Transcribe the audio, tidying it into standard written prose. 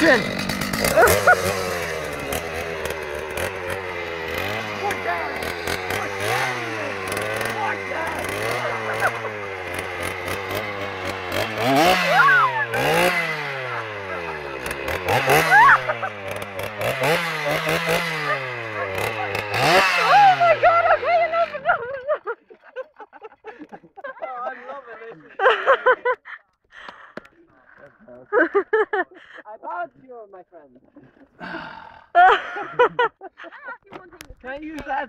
action! I love you, my friend. Can I use that?